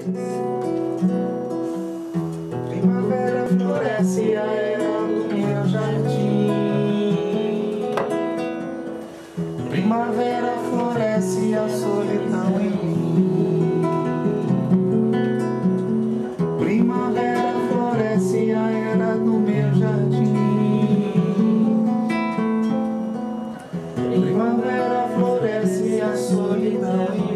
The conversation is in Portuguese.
Primavera floresce a era do meu jardim. Primavera floresce a solidão em mim. Primavera floresce a era do meu jardim. Primavera floresce a solidão em mim.